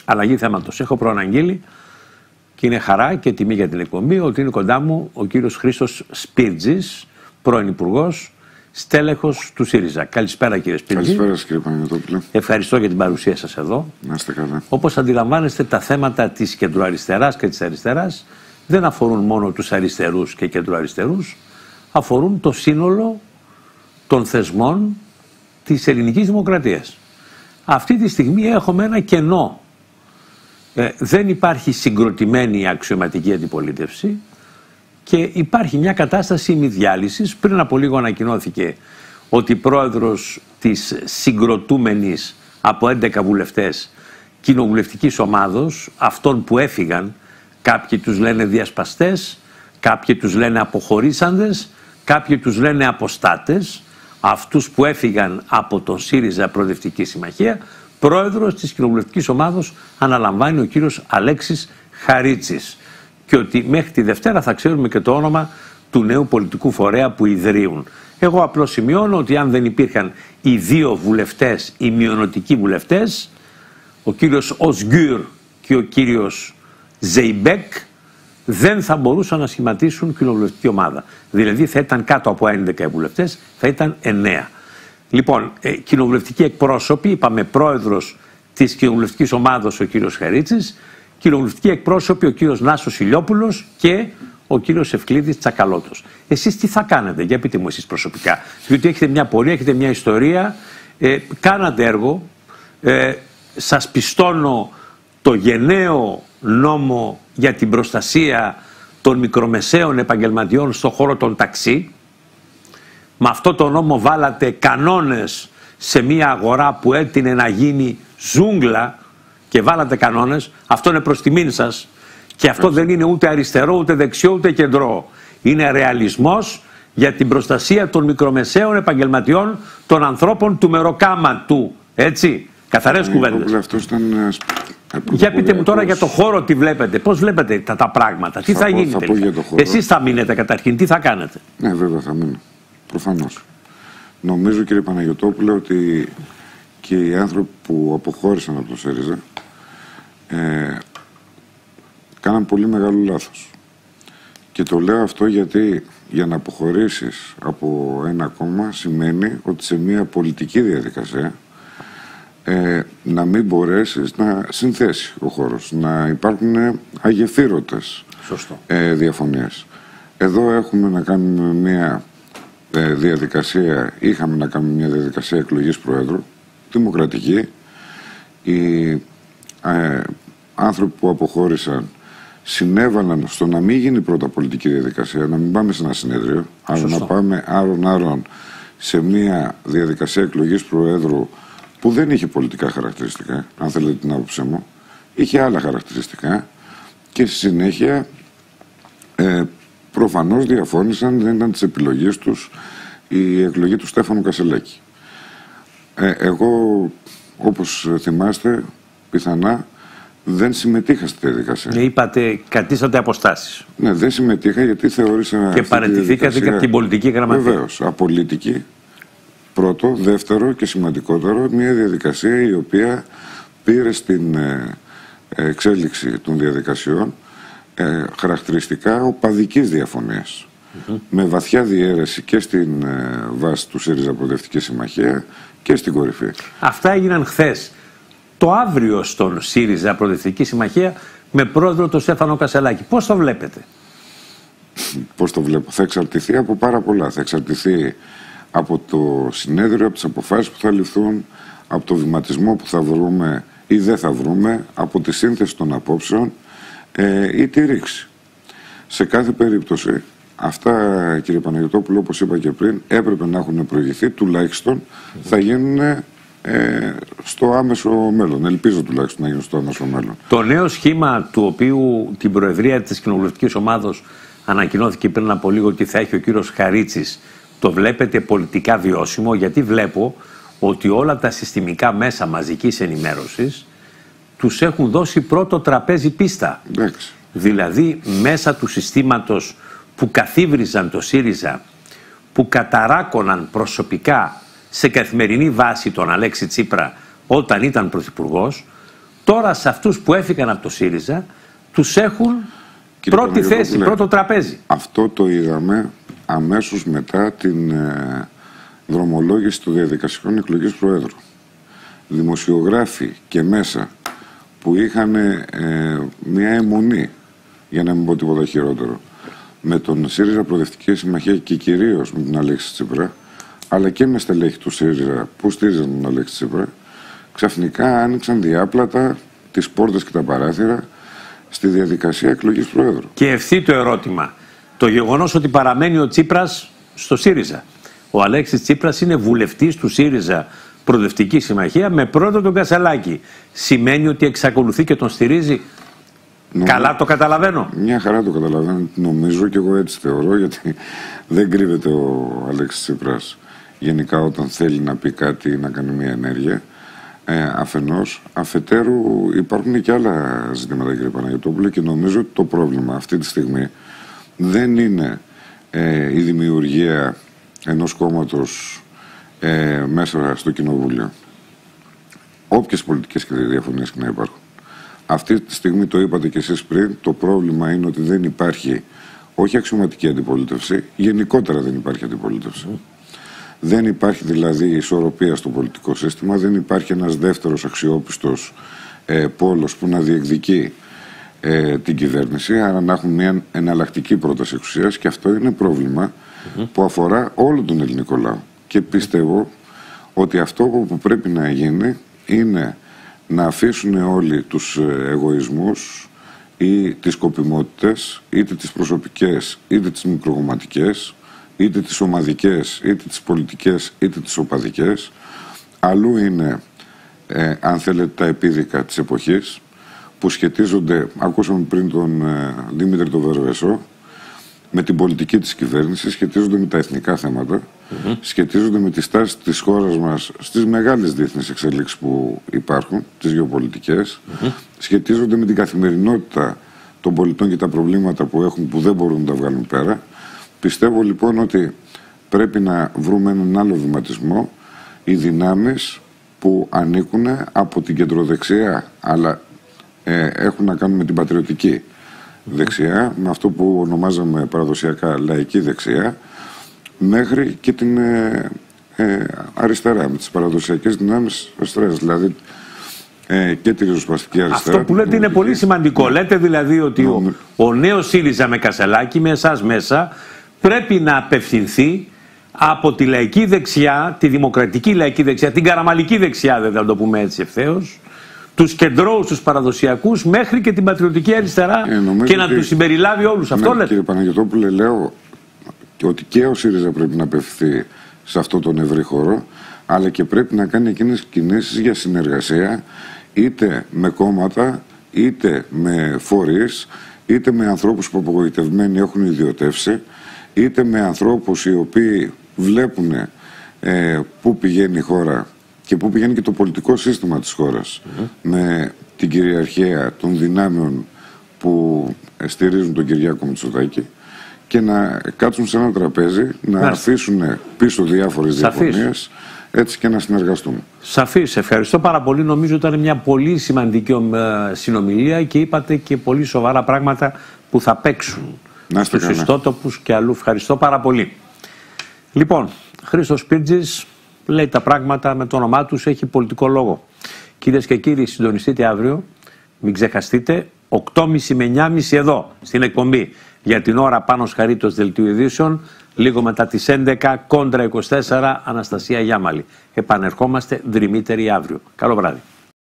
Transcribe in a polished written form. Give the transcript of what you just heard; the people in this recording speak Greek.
αλλαγή θέματος. Έχω προαναγγείλει και είναι χαρά και τιμή για την εκπομπή ότι είναι κοντά μου ο κύριος Χρήστος Σπίρτζης, πρώην Υπουργός, στέλεχος του ΣΥΡΙΖΑ. Καλησπέρα κύριε Σπίρτζη. Καλησπέρα κύριε Παναγιωτόπουλε. Ευχαριστώ για την παρουσία σας εδώ. Να είστε καλά. Όπως αντιλαμβάνεστε, τα θέματα της κεντροαριστεράς και της αριστεράς δεν αφορούν μόνο τους αριστερούς και κεντροαριστερούς, αφορούν το σύνολο των θεσμών της ελληνικής δημοκρατίας. Αυτή τη στιγμή έχουμε ένα κενό. Δεν υπάρχει συγκροτημένη αξιωματική αντιπολίτευση και υπάρχει μια κατάσταση ημιδιάλυσης. Πριν από λίγο ανακοινώθηκε ότι πρόεδρος της συγκροτούμενης από 11 βουλευτές κοινοβουλευτικής ομάδος, αυτών που έφυγαν, κάποιοι τους λένε διασπαστές, κάποιοι τους λένε αποχωρήσαντες, κάποιοι τους λένε αποστάτες, αυτούς που έφυγαν από τον ΣΥΡΙΖΑ Προοδευτική Συμμαχία, πρόεδρος της κοινοβουλευτικής ομάδος αναλαμβάνει ο κύριος Αλέξης Χαρίτσης. Και ότι μέχρι τη Δευτέρα θα ξέρουμε και το όνομα του νέου πολιτικού φορέα που ιδρύουν. Εγώ απλώς σημειώνω ότι αν δεν υπήρχαν οι δύο βουλευτές, οι μειονοτικοί βουλευτές, ο κύριος Οσγκύρ και ο κύριος Ζεϊμπέκ, δεν θα μπορούσαν να σχηματίσουν κοινοβουλευτική ομάδα. Δηλαδή θα ήταν κάτω από 11 βουλευτές, θα ήταν 9. Λοιπόν, κοινοβουλευτικοί εκπρόσωποι, είπαμε πρόεδρος της κοινοβουλευτικής ομάδος ο κύριος Χαρίτσης, κοινοβουλευτικοί εκπρόσωποι ο κύριος Νάσος Ηλιόπουλος και ο κύριος Ευκλήδης Τσακαλώτος. Εσείς τι θα κάνετε, για πείτε μου εσείς προσωπικά, διότι έχετε μια πορεία, έχετε μια ιστορία, κάνατε έργο, σας πιστώνω το γενναίο νόμο για την προστασία των μικρομεσαίων επαγγελματιών στον χώρο των ταξί. Με αυτό το νόμο βάλατε κανόνες σε μια αγορά που έτεινε να γίνει ζούγκλα και βάλατε κανόνες. Αυτό είναι προς τιμήν σας και αυτό δεν είναι ούτε αριστερό, ούτε δεξιό, ούτε κεντρό. Είναι ρεαλισμός για την προστασία των μικρομεσαίων επαγγελματιών, των ανθρώπων του μεροκάματου. Έτσι, καθαρές κουβέντες. Για πείτε μου τώρα για το χώρο τι βλέπετε, πώς βλέπετε τα πράγματα, τι θα γίνει τελικά. Εσείς θα μείνετε καταρχήν, τι θα κάνετε. Ναι, βέβαια θα μείνω, προφανώς. Νομίζω κύριε Παναγιωτόπουλε ότι και οι άνθρωποι που αποχώρησαν από το ΣΥΡΙΖΑ κάναν πολύ μεγάλο λάθος. Και το λέω αυτό γιατί για να αποχωρήσεις από ένα κόμμα σημαίνει ότι σε μια πολιτική διαδικασία να μην μπορέσεις να συνθέσει ο χώρος, να υπάρχουν αγεφύρωτες διαφωνίες. Εδώ έχουμε να κάνουμε μια διαδικασία, είχαμε να κάνουμε μια διαδικασία εκλογής Προέδρου, δημοκρατική. Οι άνθρωποι που αποχώρησαν συνέβαλαν στο να μην γίνει πρώτα πολιτική διαδικασία, να μην πάμε σε ένα συνέδριο, αλλά να πάμε άρον-άρον σε μια διαδικασία εκλογής Προέδρου που δεν είχε πολιτικά χαρακτηριστικά, αν θέλετε την άποψή μου, είχε άλλα χαρακτηριστικά και στη συνέχεια προφανώς διαφώνησαν, δεν ήταν της επιλογής τους η εκλογή του Στέφανου Κασελάκη. Εγώ, όπως θυμάστε, πιθανά δεν συμμετείχα στη διαδικασία. Είπατε, κρατήσατε αποστάσεις. Ναι, δεν συμμετείχα γιατί θεώρησα. Και παραιτηθήκατε και από την πολιτική γραμματεία. Βεβαίως, απολυτική. Πρώτο, δεύτερο και σημαντικότερο, μια διαδικασία η οποία πήρε στην εξέλιξη των διαδικασιών χαρακτηριστικά οπαδικής διαφωνίας. Με βαθιά διαίρεση και στην βάση του ΣΥΡΙΖΑ Προοδευτική Συμμαχία και στην κορυφή. Αυτά έγιναν χθες. Το αύριο στον ΣΥΡΙΖΑ Προοδευτική Συμμαχία με πρόεδρο τον Στέφανο Κασελάκη. Πώς το βλέπετε? Πώς το βλέπω? Θα εξαρτηθεί από πάρα πολλά. Θα εξαρτηθεί από το συνέδριο, από τις αποφάσεις που θα ληφθούν, από το βηματισμό που θα βρούμε ή δεν θα βρούμε, από τη σύνθεση των απόψεων ή τη ρήξη. Σε κάθε περίπτωση, αυτά κύριε Παναγιωτόπουλο, όπως είπα και πριν, έπρεπε να έχουν προηγηθεί, τουλάχιστον θα γίνουν στο άμεσο μέλλον. Ελπίζω τουλάχιστον να γίνουν στο άμεσο μέλλον. Το νέο σχήμα του οποίου την προεδρία της κοινοβουλευτικής ομάδος ανακοινώθηκε πριν από λίγο ότι θα έχει ο κύριος Χαρίτσης, το βλέπετε πολιτικά βιώσιμο? Γιατί βλέπω ότι όλα τα συστημικά μέσα μαζικής ενημέρωσης τους έχουν δώσει πρώτο τραπέζι πίστα. Εντάξει. Δηλαδή μέσα του συστήματος που καθίβριζαν το ΣΥΡΙΖΑ, που καταράκωναν προσωπικά σε καθημερινή βάση τον Αλέξη Τσίπρα όταν ήταν πρωθυπουργός, Τώρα σε αυτούς που έφυγαν από το ΣΥΡΙΖΑ τους έχουν πρώτη θέση, πρώτο τραπέζι. Αυτό το είδαμε αμέσως μετά την δρομολόγηση των διαδικασιών εκλογής Προέδρου. Δημοσιογράφοι και μέσα που είχαν μια αιμονή, για να μην πω τίποτα χειρότερο, με τον ΣΥΡΙΖΑ Προοδευτική Συμμαχία και κυρίως με τον Αλέξη Τσίπρα, αλλά και με στελέχη του ΣΥΡΙΖΑ που στήριζαν τον Αλέξη Τσίπρα, ξαφνικά άνοιξαν διάπλατα τις πόρτες και τα παράθυρα στη διαδικασία εκλογής Προέδρου. Και ευθύ το ερώτημα. Το γεγονός ότι παραμένει ο Τσίπρας στο ΣΥΡΙΖΑ. Ο Αλέξης Τσίπρας είναι βουλευτής του ΣΥΡΙΖΑ Προοδευτική Συμμαχία με πρόεδρο τον Κασελάκη. Σημαίνει ότι εξακολουθεί και τον στηρίζει. Καλά το καταλαβαίνω. Μια χαρά το καταλαβαίνω. Νομίζω και εγώ έτσι θεωρώ, γιατί δεν κρύβεται ο Αλέξης Τσίπρας γενικά όταν θέλει να πει κάτι ή να κάνει μια ενέργεια. Αφενός, αφετέρου υπάρχουν και άλλα ζητήματα, κύριε Παναγιωτόπουλε, και νομίζω ότι το πρόβλημα αυτή τη στιγμή δεν είναι η δημιουργία ενός κόμματος μέσα στο κοινοβούλιο. Όποιες πολιτικές και διαφωνίες και να υπάρχουν. Αυτή τη στιγμή, το είπατε και εσείς πριν, το πρόβλημα είναι ότι δεν υπάρχει όχι αξιωματική αντιπολίτευση, γενικότερα δεν υπάρχει αντιπολίτευση. Δεν υπάρχει δηλαδή ισορροπία στο πολιτικό σύστημα, δεν υπάρχει ένας δεύτερος αξιόπιστος πόλος που να διεκδικεί την κυβέρνηση, άρα να έχουν μια εναλλακτική πρόταση εξουσίας, και αυτό είναι πρόβλημα που αφορά όλο τον ελληνικό λαό. Και πιστεύω ότι αυτό που πρέπει να γίνει είναι να αφήσουν όλοι τους εγωισμούς ή τις σκοπιμότητες, είτε τις προσωπικές είτε τις μικροκομματικές, είτε τις ομαδικές είτε τις πολιτικές είτε τις οπαδικές. Αλλού είναι, αν θέλετε, τα επίδικα της εποχής που σχετίζονται, ακούσαμε πριν τον Δημήτρη τον Βερβεσό, με την πολιτική της κυβέρνησης, σχετίζονται με τα εθνικά θέματα, σχετίζονται με τη στάση της χώρας μας στις μεγάλες διεθνείς εξελίξεις που υπάρχουν, τις γεωπολιτικές, σχετίζονται με την καθημερινότητα των πολιτών και τα προβλήματα που έχουν, που δεν μπορούν να τα βγάλουν πέρα. Πιστεύω λοιπόν ότι πρέπει να βρούμε έναν άλλο βηματισμό, οι δυνάμεις που ανήκουν από την κεντροδεξιά, αλλά έχουν να κάνουν με την πατριωτική δεξιά, με αυτό που ονομάζαμε παραδοσιακά λαϊκή δεξιά, μέχρι και την αριστερά, με τις παραδοσιακές δυνάμεις αριστερές, δηλαδή και τη ριζοσπαστική αριστερά. Αυτό που λέτε είναι πολύ σημαντικό. Λέτε δηλαδή ότι ο νέος ΣΥΡΙΖΑ με Κασελάκη, με εσάς μέσα, πρέπει να απευθυνθεί από τη λαϊκή δεξιά, τη δημοκρατική λαϊκή δεξιά, την καραμαλική δεξιά, δεν θα το πούμε έτσι ευθέως, τους κεντρώους, τους παραδοσιακούς, μέχρι και την πατριωτική αριστερά, και να τους συμπεριλάβει όλους. Αυτό λέτε. Κύριε Παναγιωτόπουλε, λέω ότι και ο ΣΥΡΙΖΑ πρέπει να απευθυνθεί σε αυτό τον ευρύ χώρο, αλλά και πρέπει να κάνει εκείνες κινήσεις για συνεργασία, είτε με κόμματα, είτε με φορείς, είτε με ανθρώπους που απογοητευμένοι έχουν ιδιωτεύσει, είτε με ανθρώπους οι οποίοι βλέπουν πού πηγαίνει η χώρα και πού πηγαίνει και το πολιτικό σύστημα της χώρας, με την κυριαρχία των δυνάμεων που στηρίζουν τον Κυριάκο Μητσοτάκη, και να κάτσουν σε ένα τραπέζι, να αφήσουν πίσω διάφορες διαφωνίες, έτσι, και να συνεργαστούν. Σαφής. Ευχαριστώ πάρα πολύ. Νομίζω ότι ήταν μια πολύ σημαντική συνομιλία και είπατε και πολύ σοβαρά πράγματα που θα παίξουν στους ιστότοπους και αλλού. Ευχαριστώ πάρα πολύ. Λοιπόν, Χρήστος Πίρτζης λέει τα πράγματα με το όνομά τους, έχει πολιτικό λόγο. Κυρίες και κύριοι, συντονιστείτε αύριο. Μην ξεχαστείτε, 8.30 με 9.30 εδώ, στην εκπομπή. Για την ώρα, Πάνος Χαρίτος, Δελτίου Ειδήσεων. Λίγο μετά τις 11, Κόντρα 24, Αναστασία Γιάμαλη. Επανερχόμαστε δρυμύτεροι αύριο. Καλό βράδυ.